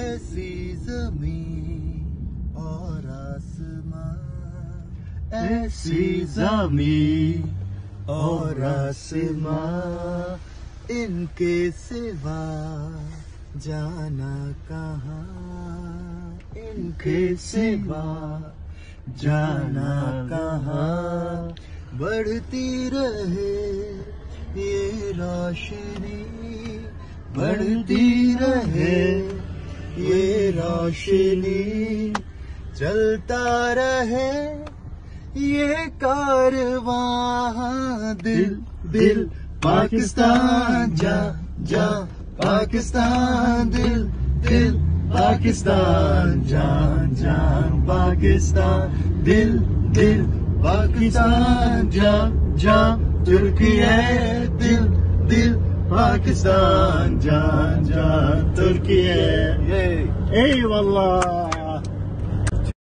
ऐसी ज़मीं और आसमां, ऐसी ज़मीं और आसमां, इनके सिवा जाना कहाँ, इनके सिवा जाना कहाँ। बढ़ती रहे ये रोशनी, बढ़ती रहे ये रोशनी, चलता रहे ये कारवां। दिल दिल पाकिस्तान जा जा, पाकिस्तान दिल दिल पाकिस्तान जान जान, पाकिस्तान दिल दिल पाकिस्तान जा जा, तुर्की है दिल दिल पाकिस्तान जान जान, तुर्की है। Eyvallah.